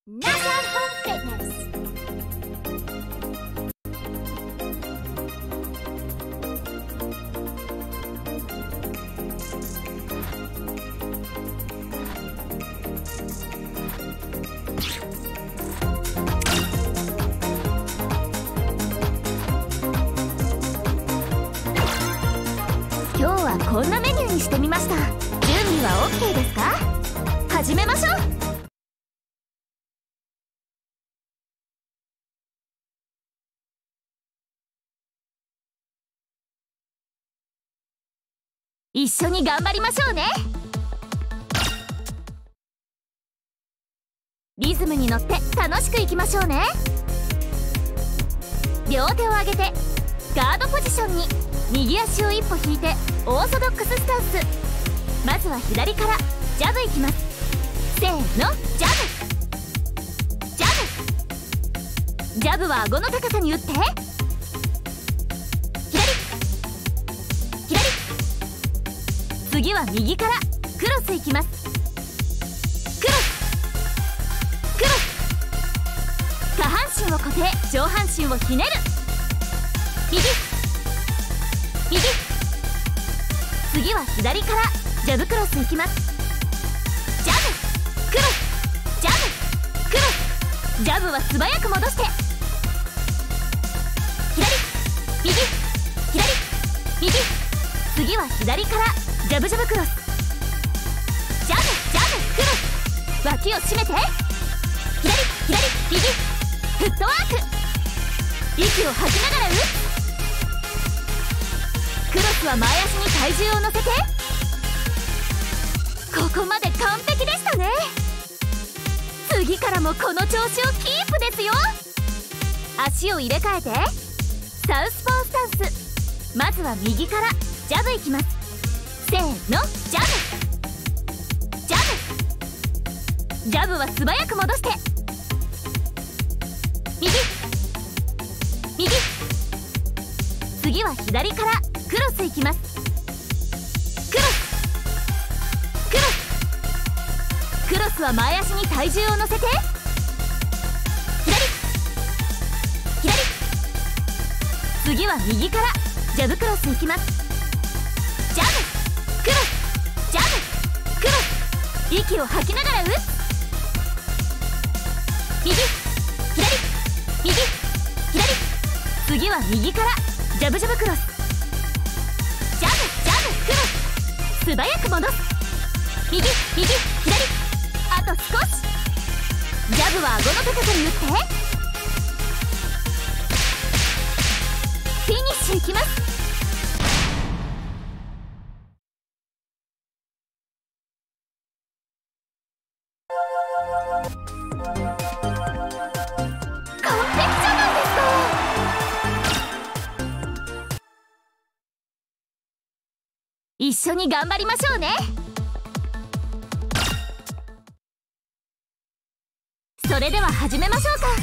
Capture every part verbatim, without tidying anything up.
National Home Fitness. 今日はこんなメニューにしてみました。準備は オーケー ですか？始めましょう。一緒に頑張りましょうね。リズムに乗って楽しくいきましょうね。両手を上げてガードポジションに右足を一歩引いてオーソドックススタンス。まずは左からジャブいきます。せーの、ジャブジャブジャブは顎の高さに打って次は右からクロスいきます。クロスクロス、下半身を固定、上半身をひねる。右右次は左からジャブクロスいきます。ジャブクロスジャブクロス、ジャブは素早く戻して左右左右次は左からジャブジャブクロス、ジャブジャブクロス、脇を締めて左左右フットワーク、息を吐きながら打つ。クロスは前足に体重を乗せて、ここまで完璧でしたね。次からもこの調子をキープですよ。足を入れ替えてサウスポースタンス。まずは右からジャブいきます。せーの、ジャブジャブジャブは素早く戻して右右次は左からクロスいきます。クロスクロスクロスは前足に体重を乗せて左左次は右からジャブクロスいきます。ジャブクロスジャブクロス、息を吐きながら打つ。右左右左次は右からジャブジャブクロス、ジャブジャブクロス、素早く戻す。右右左あと少し。ジャブは顎の高さに打ってフィニッシュいきます。一緒に頑張りましょうね。それでは始めましょうか。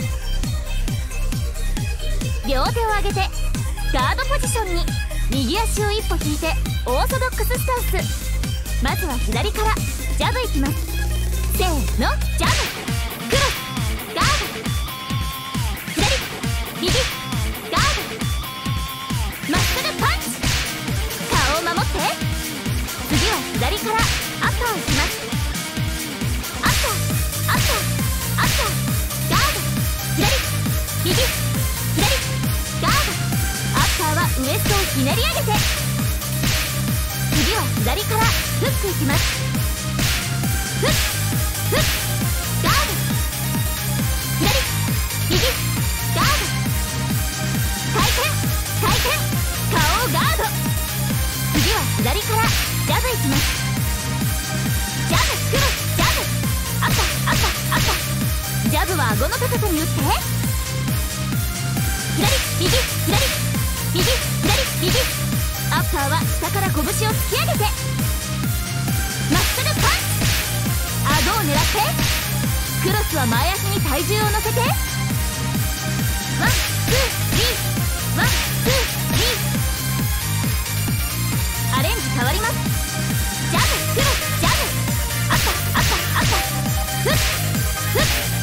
両手を上げてガードポジションに右足を一歩引いてオーソドックススタンス。まずは左からジャブいきます。せーの、ジャブクロスガード左右ガードまっすぐパンチ、顔を守って次は左からアッパーいきます。アッパーアッパーアッパーガード左右左ガード、アッパーはウエストをひねり上げて次は左からフックいきます。フッフッガード左右ガード回転回転顔をガード、次は左からジャブいきます。ジャブクロスジャブ赤赤赤、ジャブは顎の高さに打って左右左右左右アッパーは下から拳を突き上げてまっすぐパンチ、顎を狙ってクロスは前足に体重を乗せてワンツースリーワンツースリー、アレンジ変わります。ジャブクロスジャブ赤赤赤フッフッ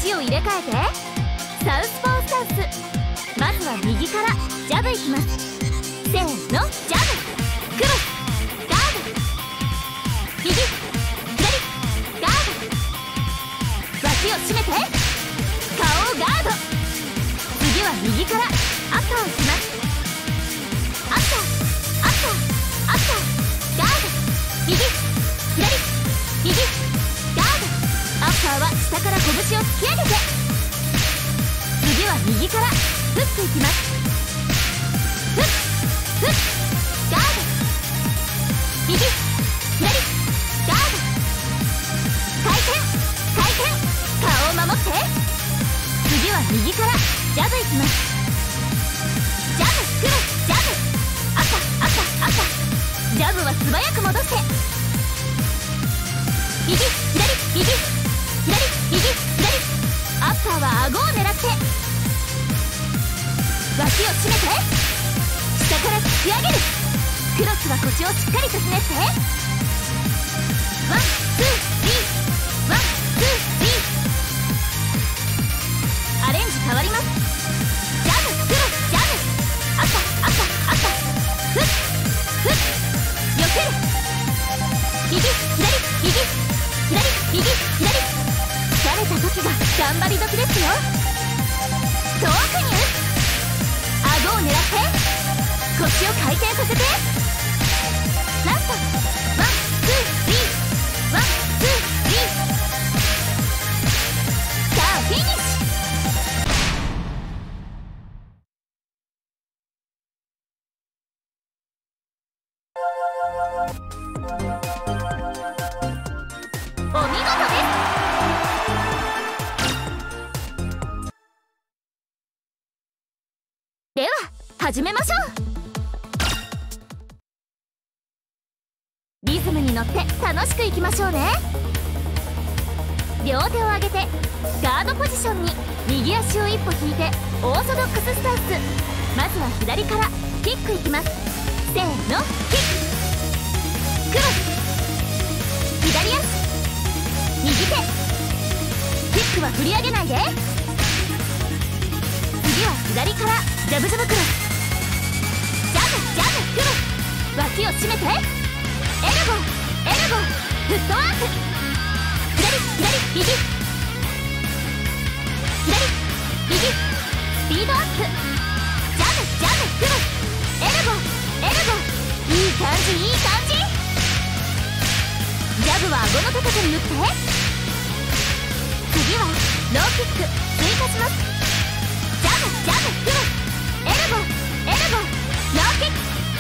足を入れ替えてサウスポースタンス。まずは右からジャブいきます。せーの、ジャブ、クロス、ガード、右、左、ガード、脇を締めて顔をガード。次は右からアッパーをします。アッパー、アッパー、アッパー、ガード、右、左、右、ガード。アッパーは下から拳を突き上げて、次は右からフックいきます。フック、フック、ガード、右、左、ガード、回転、回転、顔を守って。次は右からジャブいきます。ジャブ、クロス、ジャブ、赤、赤、赤。ジャブは素早く戻して、右、左、右、左、右、左。アッパーは顎を狙って、脇を締めて下から突き上げる。クロスは腰をしっかりとひねって、ワン、ツー、スリー、ワン、ツー、スリー。アレンジ変わります。ジャブ、クロス、ジャブ、赤、赤、赤。フッ、フッ、避ける。右、左、右、左、右、左。疲れた時が頑張り時ですよ。遠くに打つ。顎を狙って腰を回転させて、ラスト、ワン、ツー、スリー、ワン、ツー、スリー。さあフィニッシュ。お見事です。では始めましょう。リズムに乗って楽しくいきましょうね。両手を上げてガードポジションに右足を一歩引いてオーソドックススタンス。まずは左からキックいきます。せーの、キック、クロス、左足、右手。キックは振り上げないで。次は左からジャブジャブクロス、ジャブジャブクロス。脇を締めてエルボー、エルボー、フットワーク。左、左、右、左、右、スピードアップ。ジャブジャブクロス、エルボー、エルボー。いい感じ、いい感じ。ジャブは顎の高さに打って、次はローキック追加します。ジャブジャブクロス、エルボー、エルボー、ローキック。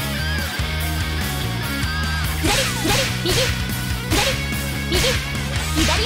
左、左、右、左、右、左足。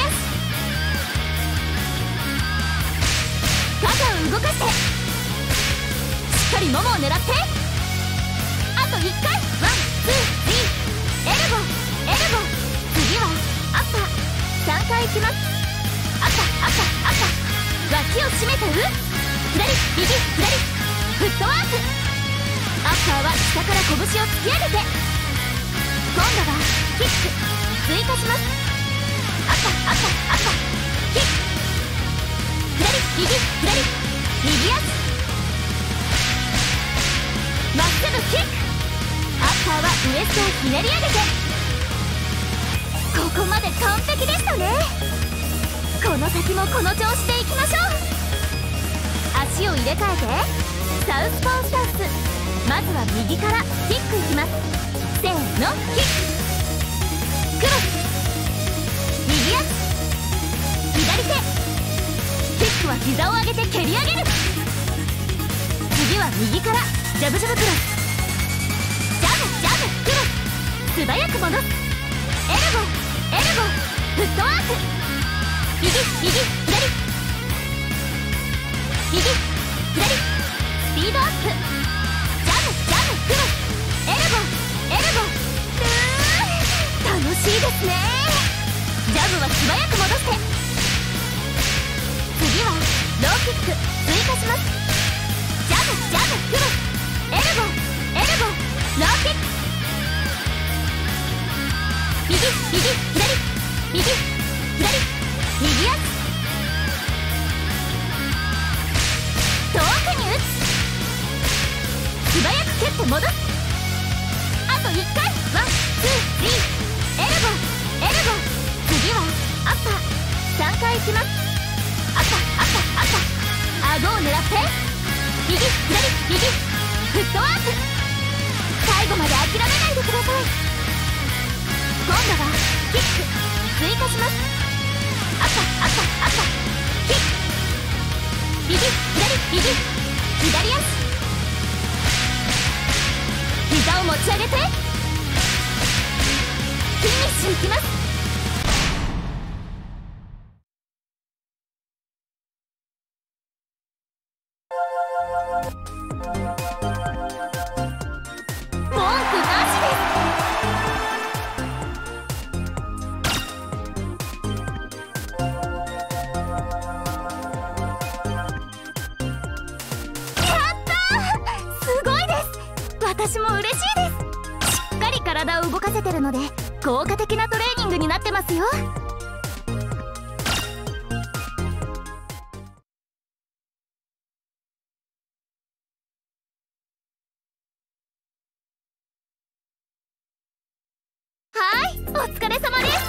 肩を動かして、しっかりももを狙って。あといっかい、ワン、ツー、スリー、エルボー、エルボー。次はアッパー、さんかいいきます。赤、赤、赤。脇を締めて打つ。左、右、左、フットワーク。アッパーは下から拳を突き上げて、今度はキック追加します。赤、赤、赤、キック。左、右、左、右足、まっすぐキック。アッパーはウエストをひねり上げて、ここまで完璧でしたね。この先もこの調子でいきましょう。足を入れ替えてサウスポースタンス。まずは右からキックいきます。せーの、キック、クロス、右足、左手。キックは膝を上げて蹴り上げる。次は右からジャブジャブクロス、ジャブジャブクロス。素早く戻す。エルボー、エルボー、フットワーク。右、右、左、右、左、スピードアップ。ジャブジャブクロス、エルボー、エルボー。うー楽しいですね。ジャブは素早く戻して、次はローキック追加します。ジャブジャブクロス、エルボー、エルボー、ローキック。右、右、左、右、左、右足。 きます。赤赤赤顎を狙って右左右フットワーク。最後まで諦めないでください。今度はキック追加します。赤赤赤キック右左右左足膝を持ち上げてフィニッシュいきます。私も嬉しいです。しっかり体を動かせてるので効果的なトレーニングになってますよ。はい、お疲れ様です。